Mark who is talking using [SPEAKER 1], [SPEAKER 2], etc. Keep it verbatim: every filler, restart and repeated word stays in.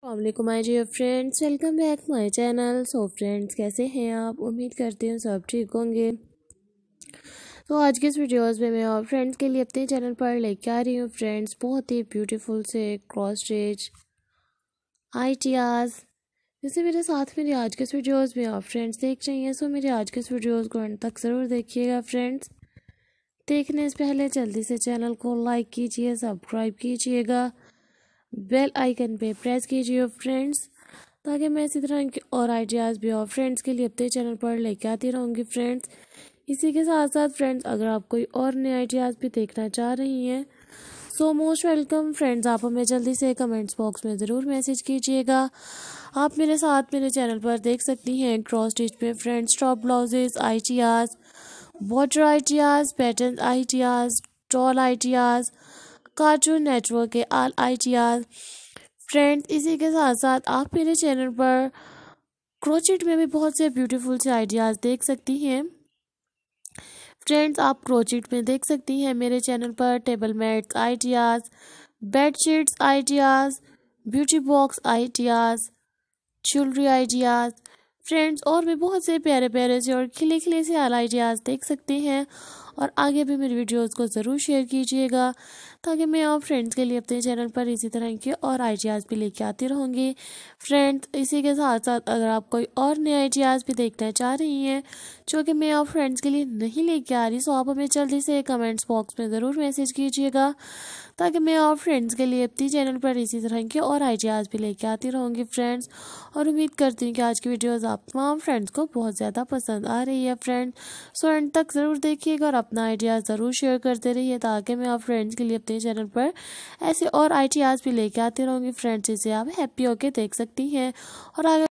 [SPEAKER 1] वालेकुम my dear friends, welcome back my channel. So friends, कैसे हैं आप? उम्मीद करती हूँ सब ठीक होंगे। तो आज के इस वीडियोस में मैं और फ्रेंड्स के लिए अपने चैनल पर लेके आ रही हूँ फ्रेंड्स बहुत ही ब्यूटीफुल से क्रॉस स्टिच आइडियाज़। जैसे मेरे साथ मेरे आज के इस वीडियोस में आप फ्रेंड्स देख रही हैं, सो मेरे आज के इस वीडियोस को अंत तक ज़रूर देखिएगा फ्रेंड्स। देखने से पहले जल्दी से चैनल को लाइक कीजिए, सब्सक्राइब कीजिएगा, बेल आइकन पे प्रेस कीजिए फ्रेंड्स, ताकि मैं इसी तरह के और आइडियाज़ भी और फ्रेंड्स के लिए अपने चैनल पर लेके आती रहूँगी फ्रेंड्स। इसी के साथ साथ फ्रेंड्स, अगर आप कोई और नए आइडियाज़ भी देखना चाह रही हैं, सो मोस्ट वेलकम फ्रेंड्स। आप हमें जल्दी से कमेंट्स बॉक्स में ज़रूर मैसेज कीजिएगा। आप मेरे साथ मेरे चैनल पर देख सकती हैं क्रॉस स्टिच में friends top blouses ideas, border ideas, pattern ideas, towel ideas, cartoon network के आल आइडियाज़ फ्रेंड्स। इसी के साथ साथ आप मेरे चैनल पर क्रोचेट में भी बहुत से ब्यूटीफुल से आइडियाज़ देख सकती हैं फ्रेंड्स। आप क्रोचेट में देख सकती हैं मेरे चैनल पर table mats ideas, bedsheets ideas, beauty box ideas, jewellery ideas friends, और भी बहुत से प्यारे प्यारे से और खिले खिले से आल आइडियाज़ देख सकते हैं। और आगे भी मेरी वीडियोस को ज़रूर शेयर कीजिएगा, ताकि मैं आप फ्रेंड्स के लिए अपने चैनल पर इसी तरह के और आइडियाज़ भी लेके आती रहूँगी फ्रेंड्स। इसी के साथ साथ अगर आप कोई और नए आइडियाज़ भी देखना चाह रही हैं जो कि मैं आप फ्रेंड्स के लिए नहीं लेके आ रही, सो आप हमें जल्दी से कमेंट्स बॉक्स में ज़रूर मैसेज कीजिएगा, ताकि मैं आप फ्रेंड्स के लिए अपनी चैनल पर इसी तरह के और आइडियाज़ भी लेके आती रहूँगी फ्रेंड्स। और उम्मीद करती हूँ कि आज की वीडियोस आप तमाम फ्रेंड्स को बहुत ज़्यादा पसंद आ रही है फ्रेंड्स। सो एंड तक ज़रूर देखिएगा और अपना आइडियाज़ ज़रूर शेयर करते रहिए, ताकि मैं आप फ्रेंड्स के लिए अपने चैनल पर ऐसे और आइडियाज़ भी लेके आती रहूँगी फ्रेंड्स, जिसे आप हैप्पी होकर देख सकती हैं। और आगे